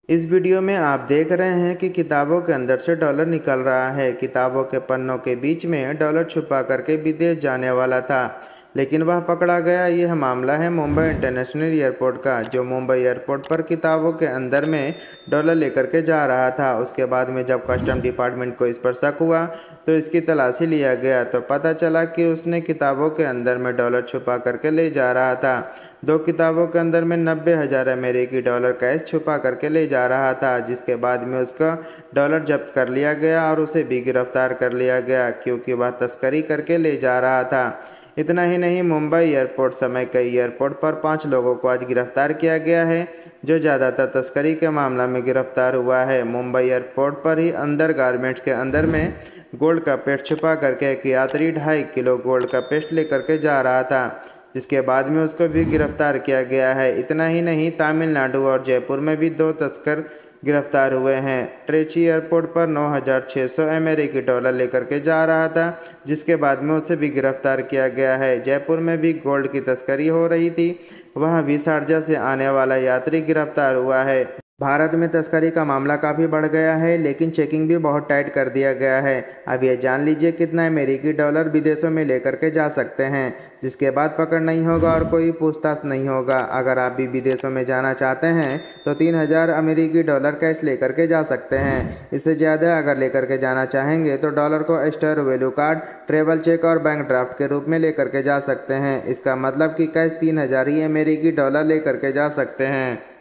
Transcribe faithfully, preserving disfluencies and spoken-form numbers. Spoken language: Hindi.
इस वीडियो में आप देख रहे हैं कि किताबों के अंदर से डॉलर निकल रहा है। किताबों के पन्नों के बीच में डॉलर छुपा करके विदेश जाने वाला था, लेकिन वह पकड़ा गया। यह मामला है मुंबई इंटरनेशनल एयरपोर्ट का, जो मुंबई एयरपोर्ट पर किताबों के अंदर में डॉलर लेकर के जा रहा था। उसके बाद में जब कस्टम डिपार्टमेंट को इस पर शक हुआ तो इसकी तलाशी लिया गया, तो पता चला कि उसने किताबों के अंदर में डॉलर छुपा करके ले जा रहा था। दो किताबों के अंदर में नब्बे हज़ार अमेरिकी डॉलर कैश छुपा करके ले जा रहा था, जिसके बाद में उसका डॉलर जब्त कर लिया गया और उसे भी गिरफ्तार कर लिया गया, क्योंकि वह तस्करी करके ले जा रहा था। इतना ही नहीं, मुंबई एयरपोर्ट समेत कई एयरपोर्ट पर पाँच लोगों को आज गिरफ्तार किया गया है, जो ज़्यादातर तस्करी के मामला में गिरफ्तार हुआ है। मुंबई एयरपोर्ट पर ही अंडर गारमेंट्स के अंदर में गोल्ड का पेस्ट छुपा करके एक यात्री ढाई किलो गोल्ड का पेस्ट लेकर के जा रहा था, जिसके बाद में उसको भी गिरफ्तार किया गया है। इतना ही नहीं, तमिलनाडु और जयपुर में भी दो तस्कर गिरफ्तार हुए हैं। ट्रेची एयरपोर्ट पर नौ हज़ार छः सौ अमेरिकी डॉलर लेकर के जा रहा था, जिसके बाद में उसे भी गिरफ्तार किया गया है। जयपुर में भी गोल्ड की तस्करी हो रही थी, वहाँ भी शारजा से आने वाला यात्री गिरफ्तार हुआ है। भारत में तस्करी का मामला काफ़ी बढ़ गया है, लेकिन चेकिंग भी बहुत टाइट कर दिया गया है। अब ये जान लीजिए कितना अमेरिकी डॉलर विदेशों में लेकर के जा सकते हैं, जिसके बाद पकड़ नहीं होगा और कोई पूछताछ नहीं होगा। अगर आप भी विदेशों में जाना चाहते हैं तो तीन हज़ार अमेरिकी डॉलर कैश लेकर के जा सकते हैं। इससे ज़्यादा अगर लेकर के जाना चाहेंगे तो डॉलर को star value card, travel cheque और बैंक ड्राफ्ट के रूप में लेकर के जा सकते हैं। इसका मतलब कि कैश तीन हज़ार ही अमेरिकी डॉलर लेकर के जा सकते हैं।